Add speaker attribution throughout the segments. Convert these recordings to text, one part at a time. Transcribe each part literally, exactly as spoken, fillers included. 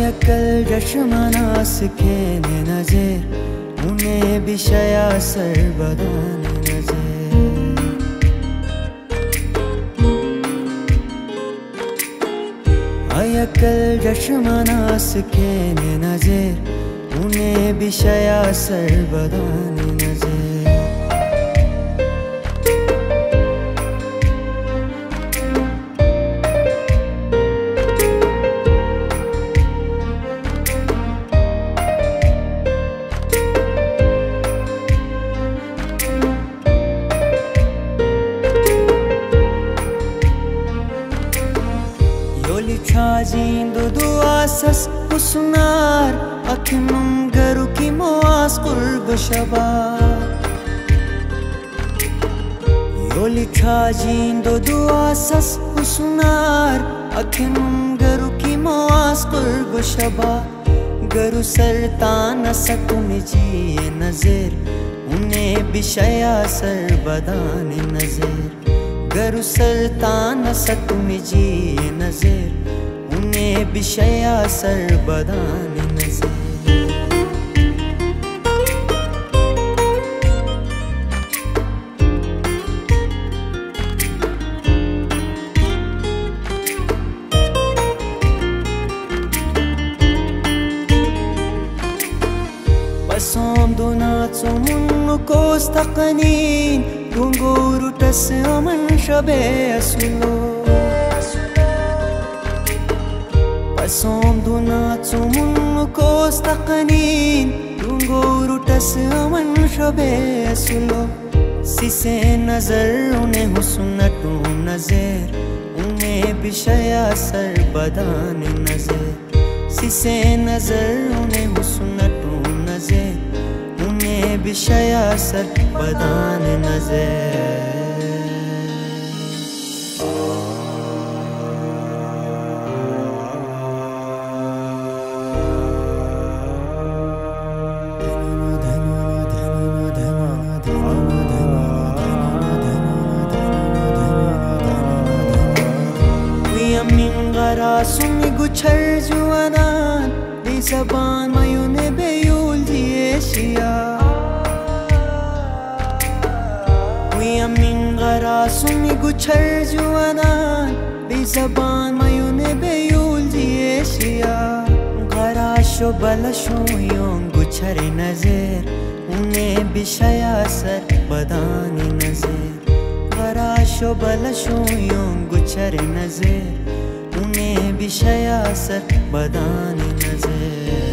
Speaker 1: अकल रशमनास के नजर उन्हें बिशया सरबदान नजर अकल रशमनास के नजर उन्हें बिशया सरबदान नजर Chajindo duasas husnar akinum garu ki moas qurb shaba Yoli chajindo duasas husnar akinum garu ki moas qurb shaba Garu sartana satun ji nazar unne bishaya sarbadan nazar Garu sartana satun ji nazar उन्हें बिशया सरबदान नजर Pasom donat somun kostaqanin Gunguru tas aman shabe asulo Pasom donat somun kostaqanin Gunguru tas aman shabe asulo Sise nazar une husnatu nazar Une bishaya sarbadan nazar Sise nazar une husnatu nazar Une bishaya sarbadan nazar Sumi guchar juanan Di zaban mayune beyul diyeşiya Uya min gara sumi guchar juanan Di zaban mayune beyul diyeşiya Gara sho bala sho yon guchar nazar Une bishaya sar badani nazar Gara sho bala sho yon guchar nazar उन्हें बिशया सरबदान नजर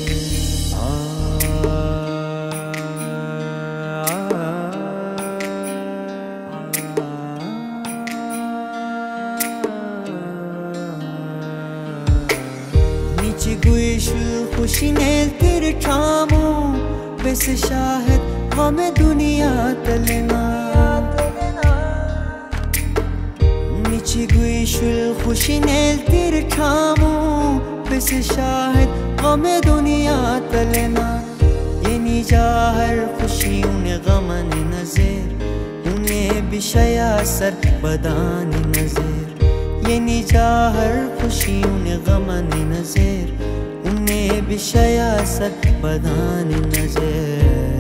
Speaker 1: नीचे गुइशु खुशी nail तेरे ठामो वैसे शाहिद हमें दुनिया तलना Guishul khushi nel tir thamu Bis shahid ghame duniya talena Ye nijahar khushi une ghaman nazir Une bishaya sarbadan nazir Ye nijahar khushi une ghaman nazir Une bishaya sarbadan nazir